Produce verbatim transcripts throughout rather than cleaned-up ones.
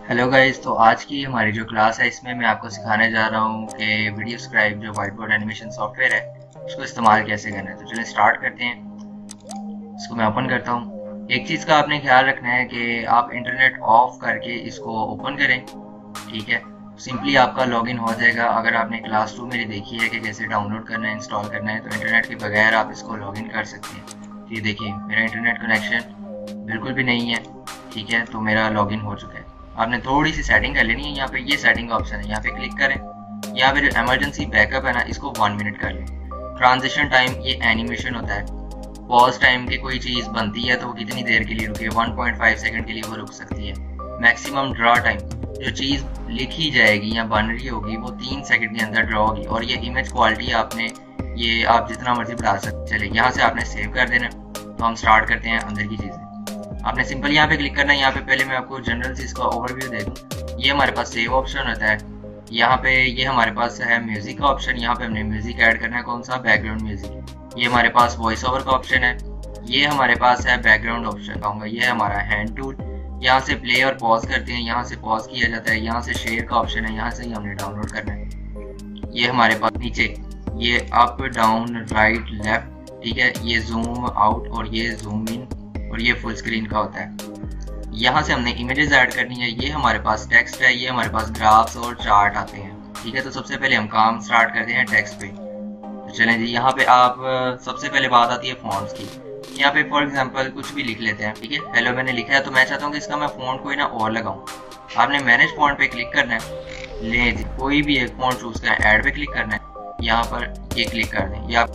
Hello guys, तो आज की हमारी जो क्लास है इसमें मैं आपको सिखाने जा रहा हूँ कि वीडियो स्क्राइब जो व्हाइट बोर्ड एनिमेशन सॉफ्टवेयर है उसको इस्तेमाल कैसे करना है। तो चलिए स्टार्ट करते हैं। इसको मैं ओपन करता हूँ। एक चीज़ का आपने ख्याल रखना है कि आप इंटरनेट ऑफ करके इसको ओपन करें, ठीक है। सिंपली आपका लॉगिन हो जाएगा। अगर आपने क्लास टू मेरी देखी है कि कैसे डाउनलोड करना है, इंस्टॉल करना है, तो इंटरनेट के बगैर आप इसको लॉगिन कर सकते हैं। ये देखिए मेरा इंटरनेट कनेक्शन बिल्कुल भी नहीं है, ठीक है। तो मेरा लॉगिन हो चुका है। आपने थोड़ी सी सेटिंग कर लेनी है। यहाँ पे ये सेटिंग का ऑप्शन है, यहाँ पे क्लिक करें। यहाँ पे जो इमरजेंसी बैकअप है ना, इसको वन मिनट कर लें। ट्रांजिशन टाइम ये एनिमेशन होता है। पॉज टाइम की कोई चीज़ बनती है तो वो कितनी देर के लिए रुके, वन पॉइंट फाइव सेकंड के लिए वो रुक सकती है। मैक्सिमम ड्रा टाइम, जो चीज़ लिखी जाएगी या बन रही होगी वो तीन सेकंड के अंदर ड्रा होगी। और ये इमेज क्वालिटी आपने ये आप जितना मर्जी बढ़ा सकते। चले यहाँ से आपने सेव कर देना। तो हम स्टार्ट करते हैं अंदर की चीज़ें। आपने सिंपल यहाँ पे क्लिक करना है। यहाँ पे पहले मैं आपको जनरल से इसका ओवरव्यू दे दूँ। ये हमारे पास सेव ऑप्शन होता है। यहाँ पे ये हमारे पास है म्यूजिक का ऑप्शन। यहाँ पे हमने म्यूजिक ऐड करना है, कौन सा, बैकग्राउंड म्यूजिक। ये हमारे पास वॉइस ओवर का ऑप्शन है। ये हमारे पास है बैकग्राउंड ऑप्शन कहूँगा। ये है हमारा हैंड टूल। यहाँ से प्ले और पॉज करते हैं, यहाँ से पॉज किया जाता है। यहाँ से शेयर का ऑप्शन है, यहाँ से ही हमने डाउनलोड करना है। ये हमारे पास नीचे ये अप डाउन राइट लेफ्ट, ठीक है। ये जूम आउट और ये जूम इन और ये फुल स्क्रीन का होता है। यहाँ से हमने इमेजेस ऐड करनी है। ये हमारे पास टेक्स्ट है। ये हमारे पास ग्राफ्स और चार्ट आते हैं, ठीक है। तो सबसे पहले हम काम स्टार्ट करते हैं टेक्स्ट पे। तो चलें जी, यहाँ पे आप सबसे पहले बात आती है फॉन्ट्स की। यहाँ पे फॉर एग्जांपल कुछ भी लिख लेते हैं, ठीक है। हेलो मैंने लिखा है तो मैं चाहता हूँ कि इसका मैं फॉन्ट कोई ना और लगाऊं। आपने मैनेज फॉन्ट पे क्लिक करना है। ले जी, कोई भी एक फॉन्ट चूज करें, ऐड पे क्लिक करना है। यहाँ पर ये क्लिक कर दें। या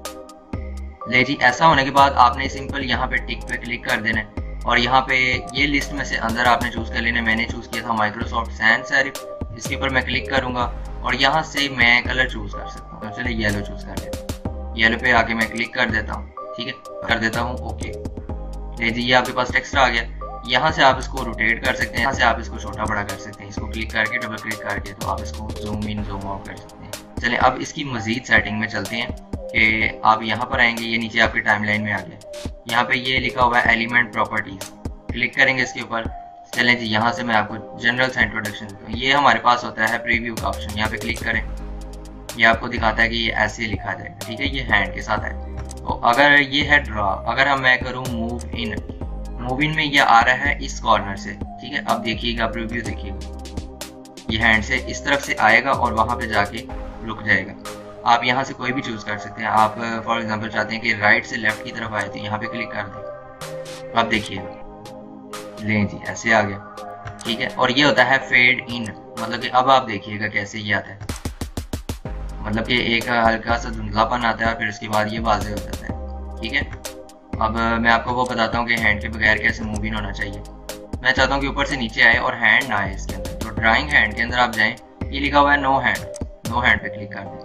ले जी, ऐसा होने के बाद आपने सिंपल यहाँ पे टिक पे क्लिक कर देना है। और यहाँ पे ये लिस्ट में से अंदर आपने चूज कर लेना है। मैंने चूज किया था माइक्रोसॉफ्ट सैंस सेरिफ। इसके ऊपर मैं क्लिक करूंगा और यहाँ से मैं कलर चूज कर सकता हूँ। तो चलिए येलो चूज कर लेता हूँ। येलो पे आके मैं क्लिक कर देता हूँ, ठीक है, कर देता हूँ ओके। ले जी, ये आपके पास टेक्स्ट आ गया। यहाँ से आप इसको रोटेट कर सकते हैं, यहाँ से आप इसको छोटा बड़ा कर सकते हैं। इसको क्लिक करके डबल क्लिक करके तो आप इसको जूम इन जूम आउट कर सकते हैं। चलिए अब इसकी मजीद सेटिंग में चलते हैं कि आप यहाँ पर आएंगे। ये नीचे आपकी टाइमलाइन में आ गया। यहाँ पे ये लिखा हुआ है एलिमेंट प्रॉपर्टीज, क्लिक करेंगे इसके ऊपर। चलें जी, यहाँ से मैं आपको जनरल सा इंट्रोडक्शन देता हूँ। ये हमारे पास होता है प्रीव्यू का ऑप्शन। यहाँ पे क्लिक करें, ये आपको दिखाता है कि ये ऐसे लिखा जाएगा, ठीक है। ये हैंड के साथ है। तो अगर ये है ड्रा, अगर हम मैं करूँ मूव इन, मूव इन में ये आ रहा है इस कॉर्नर से, ठीक है। अब देखिएगा प्रीव्यू, देखिएगा ये हैंड से इस तरफ से आएगा और वहां पे जाके रुक जाएगा। आप यहाँ से कोई भी चूज कर सकते हैं। आप फॉर एग्जांपल चाहते हैं कि राइट से लेफ्ट की तरफ आए तो यहाँ पे क्लिक कर दें। अब देखिएगा, लें जी ऐसे आ गया, ठीक है। और ये होता है फेड इन, मतलब कि अब आप देखिएगा कैसे ये आता है। मतलब कि एक हल्का सा धुंधलापन आता है और फिर उसके बाद ये वाज़ेह हो जाता है, ठीक है। अब मैं आपको वो बताता हूँ कि हैंड के बगैर कैसे मूव इन होना चाहिए। मैं चाहता हूँ कि ऊपर से नीचे आए और हैंड ना आए इसके अंदर। तो ड्राइंग हैंड के अंदर आप जाएं, ये लिखा हुआ है नो हैंड, नो हैंड पे क्लिक कर दें।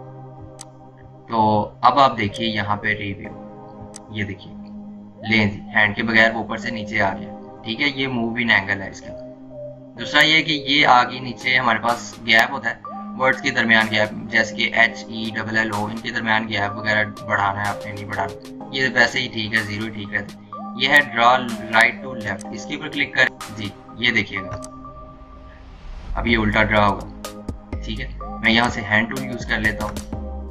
तो अब आप देखिए यहाँ पे रिव्यू, ये देखिए लें जी, हैंड के बगैर ऊपर से नीचे आ गया, ठीक है। ये मूव इन एंगल है इसके अंदर। दूसरा ये कि ये आगे नीचे हमारे पास गैप होता है, वर्ड्स के दरमियान गैप, जैसे कि H E double L O, इनके दरमियान गैप वगैरह बढ़ाना है आपने, नहीं बढ़ाना, ये वैसे ही ठीक है, जीरो ठीक है। ये है ड्रॉ राइट टू लेफ्ट, इसके ऊपर क्लिक करें जी, ये देखिएगा अब ये उल्टा ड्रा होगा, ठीक है। मैं यहाँ से हैंड टूल यूज कर लेता हूँ।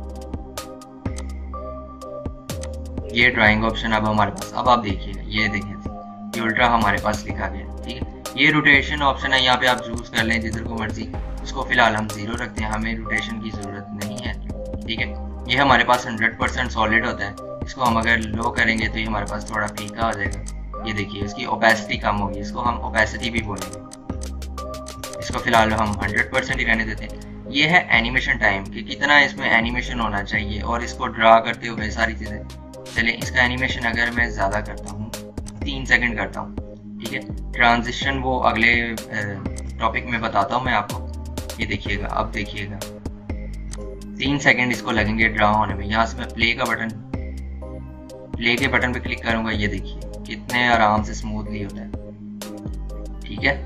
ये ड्राइंग ऑप्शन अब हमारे पास, अब आप देखिएगा, ये देखिए ये उल्टा हमारे पास लिखा गया, ठीक है। ये रोटेशन ऑप्शन है, यहाँ पे आप चूज कर लें जिधर को मर्जी। इसको फिलहाल हम जीरो रखते हैं, हमें रोटेशन की जरूरत नहीं है, ठीक है। ये हमारे पास हंड्रेड परसेंट सॉलिड होता है। इसको हम अगर लो करेंगे तो ये हमारे पास थोड़ा फीका हो जाएगा। ये देखिए इसकी ओपेसिटी कम होगी, इसको हम ओपेसिटी भी बोलेंगे। इसको फिलहाल हम हंड्रेड परसेंट ही रहने देते हैं। ये है एनिमेशन टाइम कि कितना इसमें एनिमेशन होना चाहिए और इसको ड्रा करते हुए सारी चीजें। चलिए इसका एनिमेशन अगर मैं ज्यादा करता हूँ, तीन सेकंड करता हूँ, ठीक है। ट्रांजिशन वो अगले टॉपिक में बताता हूँ मैं आपको। ये देखिएगा, अब देखिएगा तीन सेकंड इसको लगेंगे ड्रा होने में। यहाँ से मैं प्ले का बटन, प्ले के बटन पे क्लिक करूंगा। ये देखिए कितने आराम से स्मूथली होता है, ठीक है।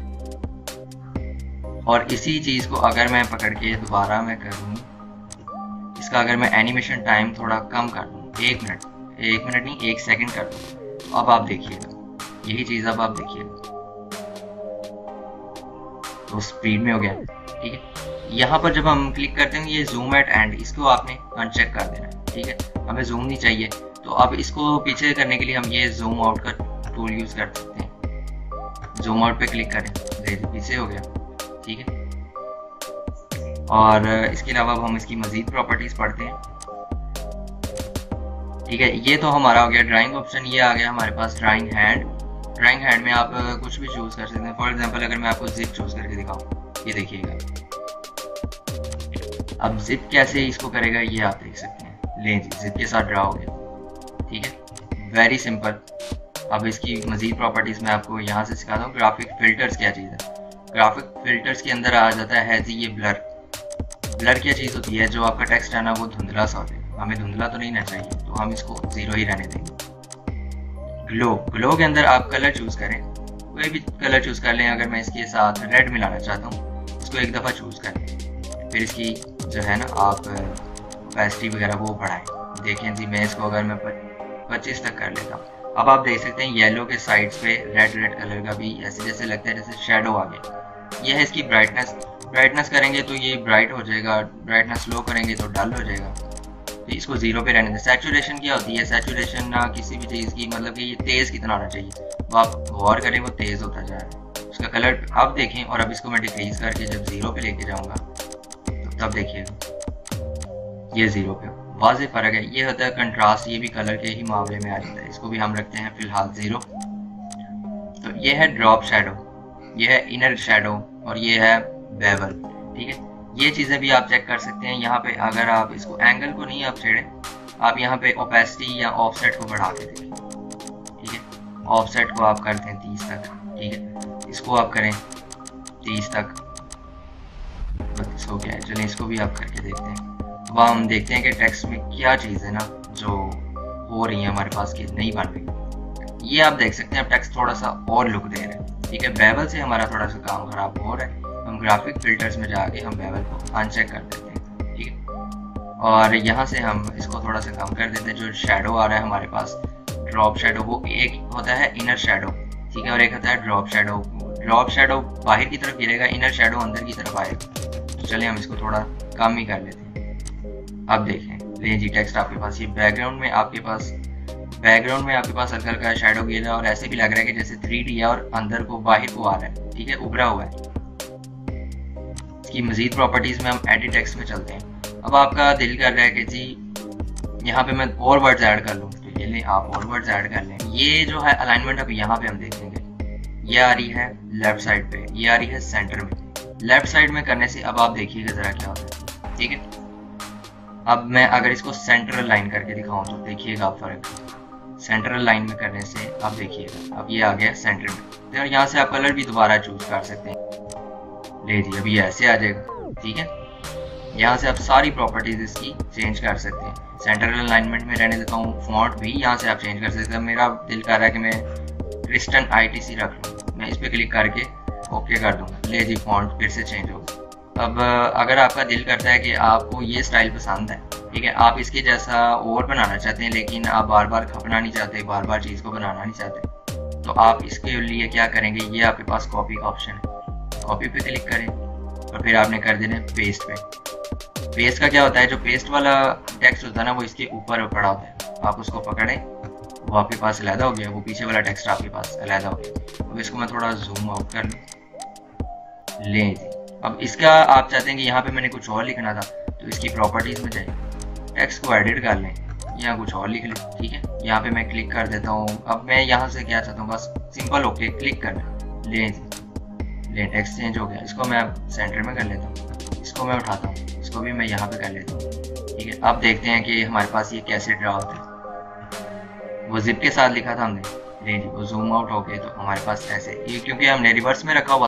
और इसी चीज को अगर मैं पकड़ के दोबारा मैं करूँ, इसका अगर मैं एनिमेशन टाइम थोड़ा कम कर दूँ, एक मिनट एक मिनट नहीं एक सेकंड कर दूँ, अब आप देखिएगा यही चीज, अब आप देखिएगा तो स्पीड में हो गया, ठीक है। यहाँ पर जब हम क्लिक करते हैं ये जूम एट एंड, इसको आपने अनचेक कर देना है, ठीक है। हमें जूम नहीं चाहिए, तो अब इसको पीछे करने के लिए हम ये जूम आउट का टूल यूज कर सकते हैं। जूम आउट पे क्लिक करें, देखिए पीछे हो गया, ठीक है। और इसके अलावा अब हम इसकी मजीद प्रॉपर्टीज पढ़ते हैं, ठीक है। ये तो हमारा हो गया ड्राइंग ऑप्शन। ये आ गया हमारे पास ड्राइंग हैंड। ड्राइंग हैंड में आप कुछ भी चूज कर सकते हैं। फॉर एग्जांपल अगर मैं आपको जिप चूज करके दिखाऊं, ये देखिएगा अब जिप कैसे इसको करेगा ये आप देख सकते हैं। ले जी, जिप के साथ ड्रा हो गया, ठीक है, वेरी सिंपल। अब इसकी मजीद प्रॉपर्टीज मैं आपको यहाँ से सिखाता हूँ। ग्राफिक फिल्टर्स क्या चीज़ है? ग्राफिक फिल्टर्स के अंदर आ जाता है जी ये ब्लर। ब्लर क्या चीज़ होती है? जो आपका टेक्स्ट है ना वो धुंधला सा होता है। हमें धुंधला तो नहीं ना चाहिए, तो हम इसको जीरो ही रहने देंगे। ग्लो, ग्लो के अंदर आप कलर चूज करें, कोई भी कलर चूज कर लें। अगर मैं इसके साथ रेड मिलाना चाहता हूँ, इसको एक दफ़ा चूज करें, फिर इसकी जो है ना आप ओपेसिटी वगैरह वो बढ़ाएं। देखें जी, मैं इसको अगर मैं पच्चीस तक कर लेता हूँ, अब आप देख सकते हैं येलो के साइड्स पे रेड रेड कलर का भी ऐसे जैसे लगता है जैसे शेडो आ गया। ये है इसकी ब्राइटनेस। ब्राइटनेस करेंगे तो ये ब्राइट हो जाएगा, ब्राइटनेस लो करेंगे तो डल हो जाएगा। तो इसको जीरो पे रहने दें। सैचुरेशन क्या होती है? सैचुरेशन ना किसी भी चीज़ की मतलब कि ये तेज़ कितना होना चाहिए, वो आप गौर करें वो तेज़ होता जा रहा है। उसका कलर आप देखें, और अब इसको मैं डिक्रीज करके जब जीरो पे लेके जाऊंगा तो तब देखिएगा ये जीरो पे वाज़ेह फ़र्क है। ये होता है कंट्रास्ट, ये भी कलर के ही मामले में आ जाता है। इसको भी हम रखते हैं फिलहाल जीरो। तो ये है ड्रॉप शेडो, ये है इनर शेडो, और ये है बेवल, ठीक है। ये चीज़ें भी आप चेक कर सकते हैं यहाँ पे। अगर आप इसको एंगल को नहीं आप छेड़ें, आप यहाँ पे ओपेसिटी या ऑफसेट को बढ़ा के देखें, ठीक है। ऑफसेट को आप करते हैं तीस तक, ठीक है। इसको आप करें तीस तक, बत्तीस हो गया है। चलिए इसको भी आप करके देखते हैं। अब हम देखते हैं कि टेक्स्ट में क्या चीज़ है ना जो हो रही है हमारे पास की नहीं बन रही। ये आप देख सकते हैं, अब टेक्स्ट थोड़ा सा और लुक दे रहा है, ठीक है। बेवल से हमारा थोड़ा सा काम खराब हो रहा है। हम ग्राफिक फिल्टर्स में जाके हम बेवल को अनचेक कर देते हैं, ठीक है। और यहाँ से हम इसको थोड़ा सा कम कर देते हैं। जो शेडो आ रहा है हमारे पास ड्रॉप शेडो, वो एक होता है इनर शेडो, ठीक है, और एक होता है ड्रॉप शेडो। ड्रॉप शेडो बाहर की तरफ गिरेगा, इनर शेडो अंदर की तरफ आएगा। तो चलिए हम इसको थोड़ा कम ही कर लेते हैं। अब देखें, ले जी टेक्स्ट आपके पास ये बैकग्राउंड में आपके पास बैकग्राउंड में आपके पास हल्का हल्का शेडो गिर रहा है, और ऐसे भी लग रहा है कि जैसे थ्री डी है और अंदर को बाहर को आ रहा है, ठीक है, उभरा हुआ है। इसकी मजीद प्रॉपर्टीज में हम एडिट टेक्स्ट में चलते हैं। अब आपका दिल कर रहा है कि जी यहाँ पे मैं और वर्ड्स ऐड कर लूँ, तो ये ले आप और वर्ड्स ऐड कर लें। ये जो है अलाइनमेंट अब यहाँ पे हम देखेंगे, ये आ रही है लेफ्ट साइड पे, ये आ रही है सेंटर में। लेफ्ट साइड में करने से अब आप देखिएगा जरा क्या होता है, ठीक है। अब मैं अगर इसको सेंट्रल लाइन करके दिखाऊं तो देखिएगा आप फर्क। सेंट्रल लाइन में करने से आप देखिएगा अब ये आ गया सेंटर में। तो यहाँ से आप कलर भी दोबारा चूज कर सकते हैं। ले जी, अभी ऐसे आ जाएगा, ठीक है। यहाँ से आप सारी प्रॉपर्टीज इसकी चेंज कर सकते हैं। सेंट्रल अलाइनमेंट में रहने देता हूँ। फॉन्ट भी यहाँ से आप चेंज कर सकते हैं। मेरा दिल कर रहा है कि मैं क्रिस्टन आईटीसी रख लूँ, मैं इस पर क्लिक करके ओके कर दूंगा। ले जी, फॉन्ट फिर से चेंज होगा। अब अगर आपका दिल करता है कि आपको ये स्टाइल पसंद है, ठीक है, आप इसके जैसा और बनाना चाहते हैं, लेकिन आप बार बार खपना नहीं चाहते, बार बार चीज़ को बनाना नहीं चाहते, तो आप इसके लिए क्या करेंगे, ये आपके पास कॉपी का ऑप्शन है। कॉपी पे क्लिक करें और फिर आपने कर देना पेस्ट पे। पेस्ट का क्या होता है, जो पेस्ट वाला टेक्स्ट होता है ना वो इसके ऊपर पड़ा होता है। आप उसको पकड़ें, वो आपके पास अलहदा हो गया, वो पीछे वाला टेक्स्ट आपके पास अलहदा हो गया। अब इसको मैं थोड़ा जूम आउट कर लूँ। लें जी, अब इसका आप चाहते हैं कि यहाँ पे मैंने कुछ और लिखना था, तो इसकी प्रॉपर्टीज में जाए, टेक्स्ट को एडिट कर लें, यहाँ कुछ और लिख लें, ठीक है। यहाँ पे मैं क्लिक कर देता हूँ। अब मैं यहाँ से क्या चाहता हूँ, बस सिंपल ओके क्लिक करना। ले ले टेक्स्ट चेंज हो गया। इसको मैं अब सेंटर में कर लेता हूँ, इसको मैं उठाता हूँ, इसको भी मैं यहाँ पे कर लेता हूँ, ठीक है। अब देखते हैं कि हमारे पास ये कैसे ड्रा होता है। वो जिप के साथ लिखा था हमने, ले जी, वो जूम आउट हो गए तो हमारे पास ऐसे, ये क्योंकि हमने रिवर्स में रखा हुआ